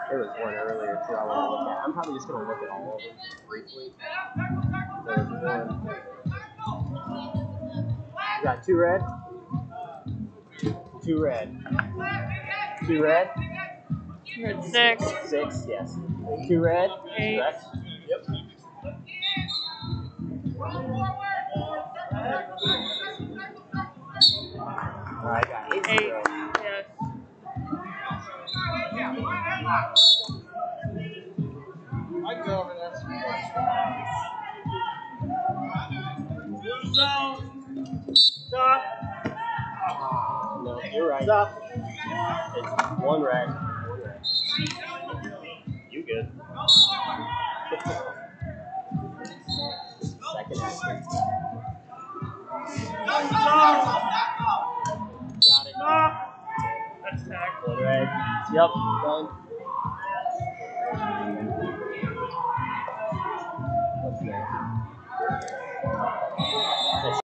There was one earlier too I want to look at. I'm probably just going to look at all of them briefly. There was one. You got 2 red? 2 red. 2 red? You're at 6. 6, yes. 2 red? 8. Correct? Yep. Alright, I got 8. 8. Yes. I can go over there. Stop. No, you're right. Stop. It's 1 red. 1 red. You good. Second action. Got it. That's tackle. 1 red. Yep, done. What's next?